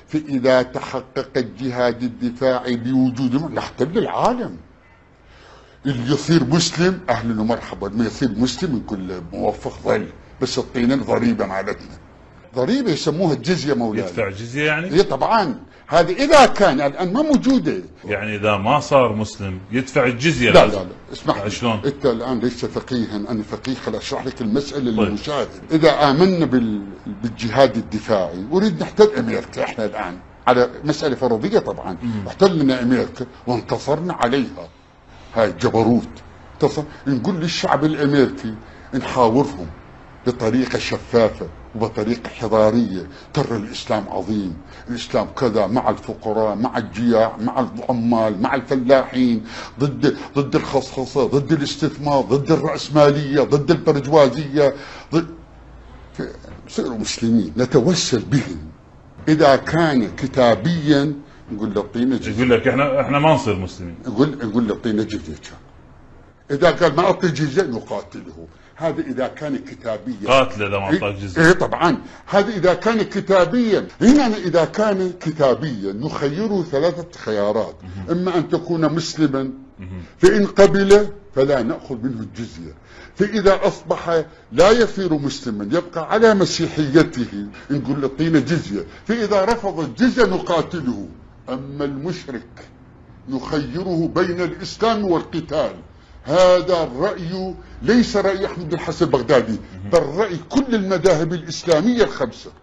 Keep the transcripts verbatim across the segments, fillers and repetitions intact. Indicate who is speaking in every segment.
Speaker 1: فإذا تحقق الجهاد الدفاعي بوجودهم نحتل العالم. اللي يصير مسلم أهلا ومرحبا، ما يصير مسلم نقول له موفق ظل، بس تعطينا ضريبة مالتنا، ضريبة يسموها الجزية مولاي.
Speaker 2: يدفع جزية يعني؟
Speaker 1: اي طبعا، هذا إذا كان الآن ما موجودة.
Speaker 2: يعني إذا ما صار مسلم يدفع الجزية؟
Speaker 1: لا لا لا اسمح لي،
Speaker 2: شلون؟
Speaker 1: أنت الآن ليس فقيها، أنا فقيه، خل أشرح لك المسألة للمشاهد. إذا آمنا بال... بالجهاد الدفاعي ونريد نحتل أمريكا، إحنا الآن على مسألة فرضية طبعا، احتلنا أمريكا وانتصرنا عليها، هاي الجبروت انتصر، نقول للشعب الأمريكي نحاورهم بطريقة شفافة وبطريقة حضارية، ترى الإسلام عظيم، الإسلام كذا، مع الفقراء، مع الجياع، مع العمال، مع الفلاحين، ضد ضد الخصخصة، ضد الاستثمار، ضد الرأسمالية، ضد البرجوازية، ضد صيروا مسلمين نتوسل بهم. إذا كان كتابيا نقول له اعطينا جزية،
Speaker 2: يقول لك احنا احنا ما نصير مسلمين،
Speaker 1: نقول نقول له اعطينا جزية. إذا قال ما أعطي جزية نقاتله، هذا إذا كان كتابيا.
Speaker 2: قاتله إذا ما أعطاك جزية.
Speaker 1: إيه طبعا، هذا إذا كان كتابيا. هنا إذا كان كتابيا نخيره ثلاثة خيارات، إما أن تكون مسلما فإن قبل فلا نأخذ منه الجزية، فإذا أصبح لا يصير مسلما يبقى على مسيحيته نقول له اعطينا جزية، فإذا رفض الجزية نقاتله. أما المشرك نخيره بين الإسلام والقتال. هذا الرأي ليس رأي أحمد بن حسن البغدادي، بل رأي كل المذاهب الإسلامية الخمسة.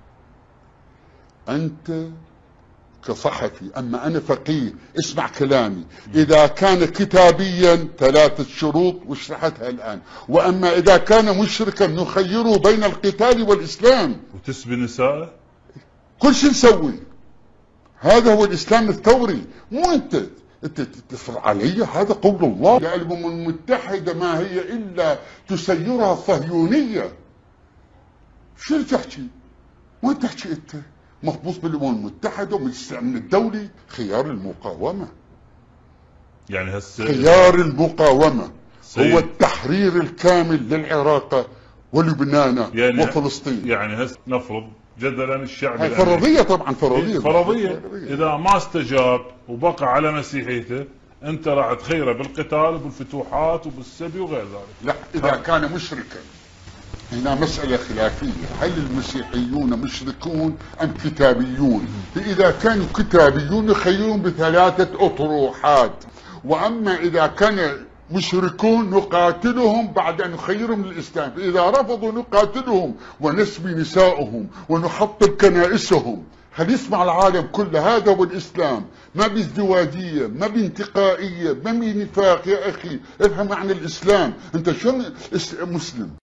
Speaker 1: أنت كصحفي، أما أنا فقيه، اسمع كلامي. إذا كان كتابيا ثلاثة شروط وشرحتها الآن، وأما إذا كان مشركا نخيره بين القتال والإسلام.
Speaker 2: وتسبي نساءه؟
Speaker 1: كل شيء نسوي. هذا هو الإسلام الثوري، مو أنت انت تفرض علي. هذا قول الله. الامم المتحده ما هي الا تسيرها الصهيونيه. شو تحكي؟ وين تحكي انت؟ محبوس بالامم المتحده ومجلس الامن الدولي. خيار المقاومه،
Speaker 2: يعني هسه
Speaker 1: خيار المقاومه
Speaker 2: سيد.
Speaker 1: هو التحرير الكامل للعراق ولبنان
Speaker 2: يعني
Speaker 1: وفلسطين.
Speaker 2: يعني هسه نفرض جدلا الشعب
Speaker 1: هاي فرضيه طبعا، فرضيه
Speaker 2: فرضيه اذا ما استجاب وبقى على مسيحيته انت راح تخيره بالقتال وبالفتوحات وبالسبي وغير ذلك.
Speaker 1: لا، اذا كان مشركا. هنا مسألة خلافية، هل المسيحيون مشركون أم كتابيون؟ فإذا كانوا كتابيون نخيرهم بثلاثة أطروحات، وأما إذا كان مشركون نقاتلهم بعد أن نخيرهم للإسلام، فإذا رفضوا نقاتلهم ونسبي نسائهم ونحطم كنائسهم. خلي يسمع العالم كله، هذا هو الإسلام، ما بازدواجية، ما بانتقائية، ما بنفاق. يا أخي افهم معنى الإسلام. أنت شو مسلم؟